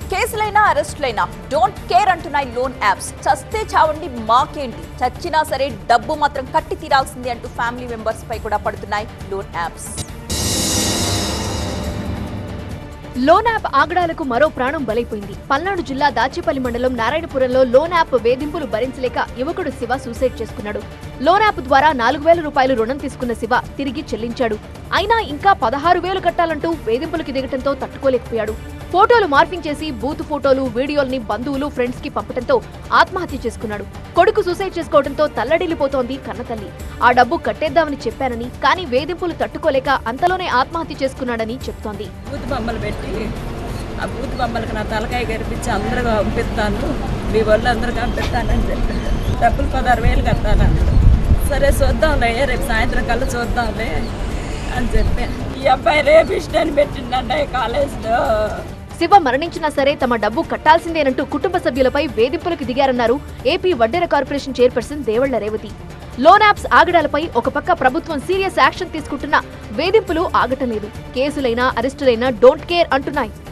కేసులైనా అరెస్టులైనా don't care అంటున్నాయి loan apps. చస్తే చావండి మాకేంటి, చచ్చినా సరే డబ్బు మాత్రం కట్టి తీరాల్సింది అంటూ ఫ్యామిలీ మెంబర్స్ పై కూడా పడుతున్నాయి లోన్ యాప్స్. లోన్ యాప్ ఆగడాలకు మరో ప్రాణం బలైపోయింది. పల్నాడు జిల్లా దాచేపల్లి మండలం నారాయణపురంలో లోన్ యాప్ వేధింపులు భరించలేక యువకుడు శివ సూసైడ్ చేసుకున్నాడు. లోన్ యాప్ ద్వారా 4,000 రూపాయలు రుణం తీసుకున్న శివ తిరిగి చెల్లించాడు. అయినా ఇంకా 16,000 కట్టాలంటూ వేధింపులకు దిగటంతో తట్టుకోలేకపోయాడు. ఫోటోలు మార్ఫింగ్ చేసి బూత్ ఫోటోలు వీడియోల్ని బంధువులు ఫ్రెండ్స్ కి పంపడంతో ఆత్మహత్య చేసుకున్నాడు. కొడుకు సూసైడ్ చేసుకోవడంతో తల్లడిల్లిపోతోంది కన్నతల్లి. ఆ డబ్బు కట్టేద్దామని చెప్పానని, కానీ వేధింపులు తట్టుకోలేక అంతలోనే ఆత్మహత్య చేసుకున్నాడని చెప్తోంది. బూత్ బొమ్మలు పెట్టి ఆ బూత్ బొమ్మలకు నా తలకాయ గరిపించి అందరూ పంపిస్తాను, మీ వాళ్ళు అందరూ పంపిస్తానని చెప్పాను. డబ్బులు 16,000 కట్టాలన్నాడు. సరే చూద్దాంలే, రేపు సాయంత్రం కల్లా చూద్దాంలే అని చెప్పాను. ఈ అబ్బాయి రేపిస్ట్ అని పెట్టిండంట కాలేజ్లో. శివ మరణించినా సరే తమ డబ్బు కట్టాల్సిందేనంటూ కుటుంబ సభ్యులపై వేధింపులకు దిగారన్నారు AP Vaddera corporation chairperson Devalla Revathi. Loan apps ఆగడాలపై ఒక పక్క ప్రభుత్వం సీరియస్ యాక్షన్ తీసుకుంటున్నా వేధింపులు ఆగటం లేదు. కేసులైనా అరెస్టులైనా డోంట్ కేర్ అంటున్నాయి.